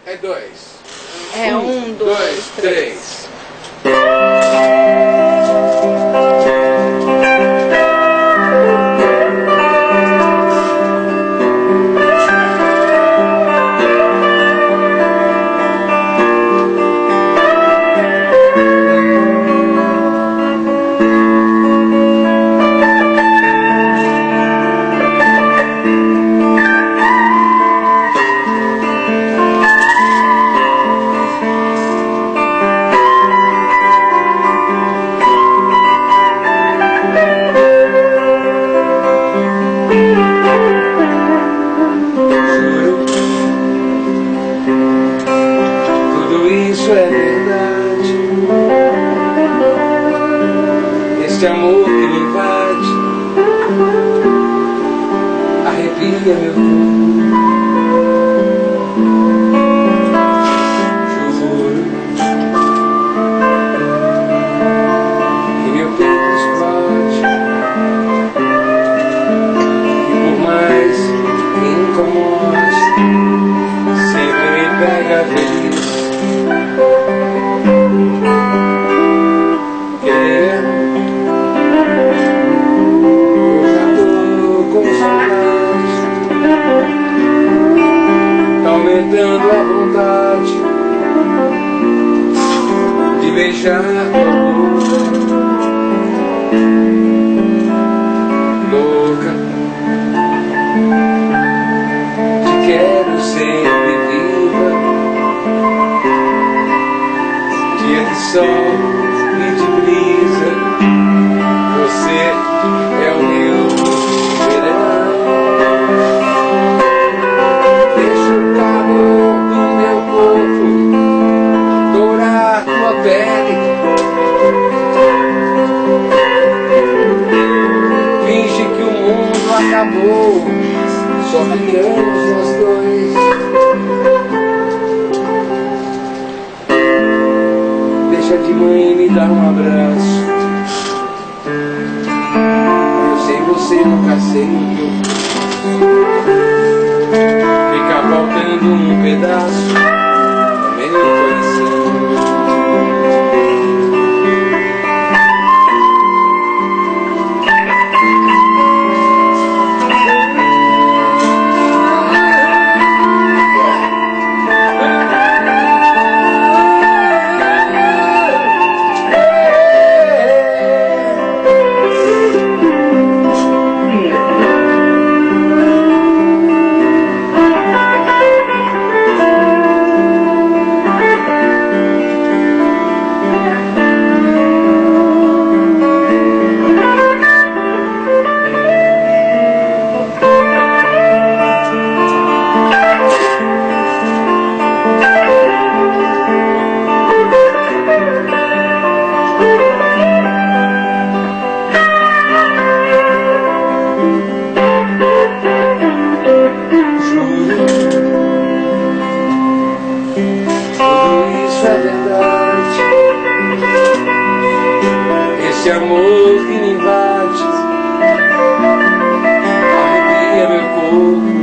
É dois. É um, dois, três. Isso é verdade. Este amor que me invade arrepia meu corpo. Juro que meu peito explode, e por mais que me incomode, sempre me pega feliz. Aumentando a vontade de beijar tua boca louca. Te quero sempre viva, dia de sol e de brisa. Você é o meu verão. Pele, finge que o mundo acabou, só ficamos nós dois. Deixa de mãe me dar um abraço. Eu sei você nunca aceitou. Fica faltando um pedaço no meu coração. Esse amor que me invade arrepia meu corpo.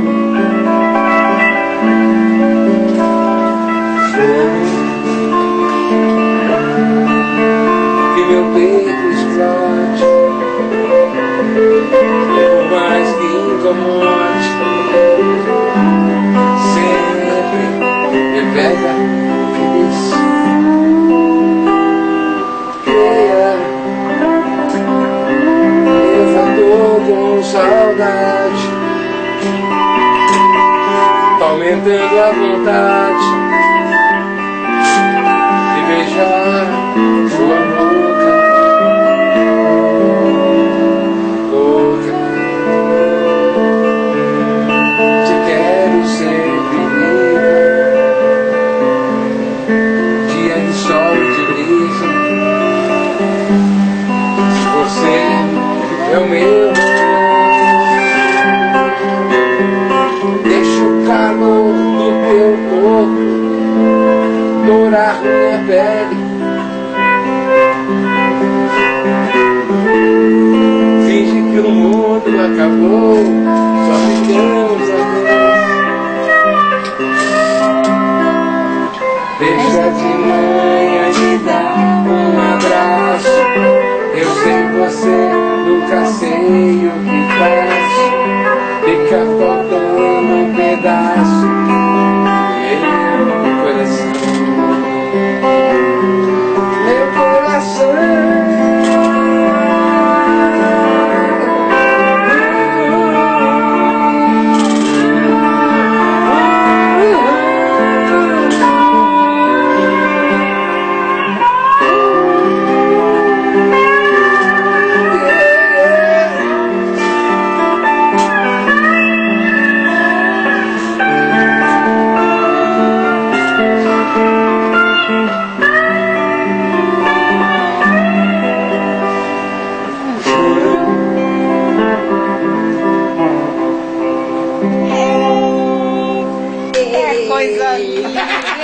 Que meu peito explode, por mais que incomode, sempre me pega feliz. Com saudade, aumentando a vontade de beijar sua boca louca. Te quero sempre viva, dia de sol e de brisa. Você é o meu. Dourar minha pele, finge que o mundo acabou, só ficamos a Deixa de manhã me dar um abraço. Eu sem você nunca sei o que faço. Fica faltando um pedaço meu coração. Meu coração. Coisa linda.